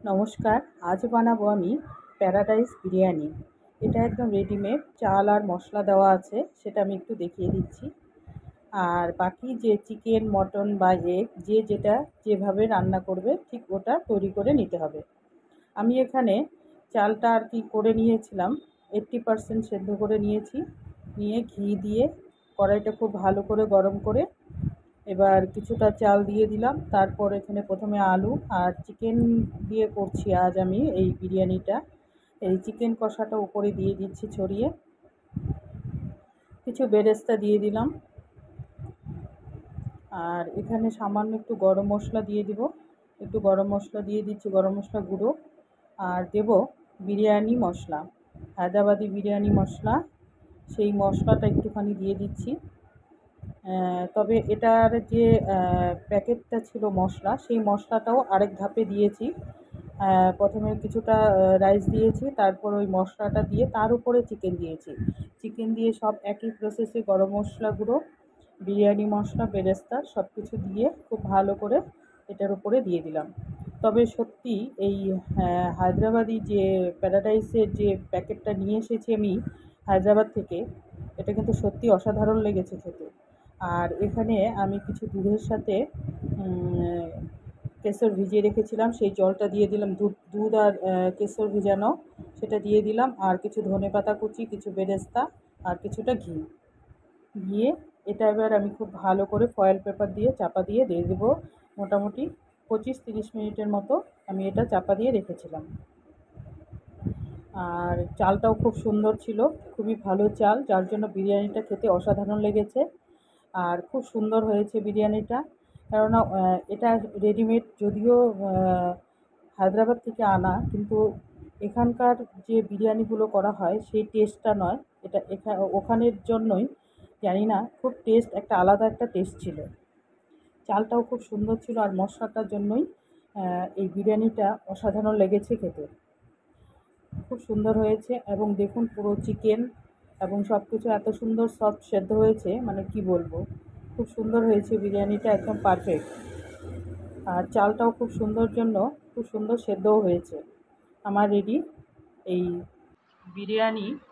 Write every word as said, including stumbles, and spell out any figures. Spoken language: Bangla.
নমস্কার। আজ বানাবো আমি প্যারাডাইস বিরিয়ানি। এটা একদম রেডিমেড, চাল আর মশলা দেওয়া আছে, সেটা আমি একটু দেখিয়ে দিচ্ছি। আর বাকি যে চিকেন, মটন বা এগ যে যেটা যেভাবে রান্না করবে ঠিক ওটা তৈরি করে নিতে হবে। আমি এখানে চালটা আর কি করে নিয়েছিলাম, এইট্টি পারসেন্ট সেদ্ধ করে নিয়েছি। নিয়ে ঘি দিয়ে কড়াইটা খুব ভালো করে গরম করে এবার কিছুটা চাল দিয়ে দিলাম। তারপর এখানে প্রথমে আলু আর চিকেন দিয়ে করছি আজ আমি এই বিরিয়ানিটা। এই চিকেন কষাটা উপরে দিয়ে দিচ্ছি ছড়িয়ে। কিছু বেরেস্তা দিয়ে দিলাম। আর এখানে সামান্য একটু গরম মশলা দিয়ে দিব। একটু গরম মশলা দিয়ে দিচ্ছি, গরম মশলা গুঁড়ো। আর দেব বিরিয়ানি মশলা, হায়দ্রাবাদি বিরিয়ানি মশলা। সেই মশলাটা একটুখানি দিয়ে দিচ্ছি। তবে এটার যে প্যাকেটটা ছিল মশলা, সেই মশলাটাও আরেক ধাপে দিয়েছি। প্রথমে কিছুটা রাইস দিয়েছি, তারপর ওই মশলাটা দিয়ে তার উপরে চিকেন দিয়েছি। চিকেন দিয়ে সব একই প্রসেসে গরম মশলা গুঁড়ো, বিরিয়ানি মশলা, বেরেস্তা সব কিছু দিয়ে খুব ভালো করে এটার উপরে দিয়ে দিলাম। তবে সত্যি এই হায়দ্রাবাদি যে প্যারাডাইসের যে প্যাকেটটা নিয়ে এসেছি আমি হায়দ্রাবাদ থেকে, এটা কিন্তু সত্যি অসাধারণ লেগেছে খেতে। আর এখানে আমি কিছু দুধের সাথে কেশর ভিজিয়ে রেখেছিলাম, সেই জলটা দিয়ে দিলাম। দুধ দুধ আর কেশর ভিজানো, সেটা দিয়ে দিলাম। আর কিছু ধনেপাতা কুচি, কিছু বেরেস্তা আর কিছুটা ঘি দিয়ে এটা এবার আমি খুব ভালো করে ফয়েল পেপার দিয়ে চাপা দিয়ে দিয়ে দেবো। মোটামুটি পঁচিশ তিরিশ মিনিটের মতো আমি এটা চাপা দিয়ে রেখেছিলাম। আর চালটাও খুব সুন্দর ছিল, খুবই ভালো চাল, যার জন্য বিরিয়ানিটা খেতে অসাধারণ লেগেছে। আর খুব সুন্দর হয়েছে বিরিয়ানিটা, কেননা এটা রেডিমেড, যদিও হায়দ্রাবাদ থেকে আনা, কিন্তু এখানকার যে বিরিয়ানিগুলো করা হয় সেই টেস্টটা নয়। এটা এখা ওখানের জন্যই জানি না, খুব টেস্ট একটা আলাদা একটা টেস্ট ছিল। চালটাও খুব সুন্দর ছিল, আর মশলাটার জন্যই এই বিরিয়ানিটা অসাধারণ লেগেছে খেতে। খুব সুন্দর হয়েছে। এবং দেখুন পুরো চিকেন এবং সব কিছু এত সুন্দর সফট সেদ্ধ হয়েছে, মানে কি বলবো, খুব সুন্দর হয়েছে বিরিয়ানিটা, একদম পারফেক্ট। আর চালটাও খুব সুন্দর জন্য খুব সুন্দর সেদ্ধও হয়েছে। আমার রেডি এই বিরিয়ানি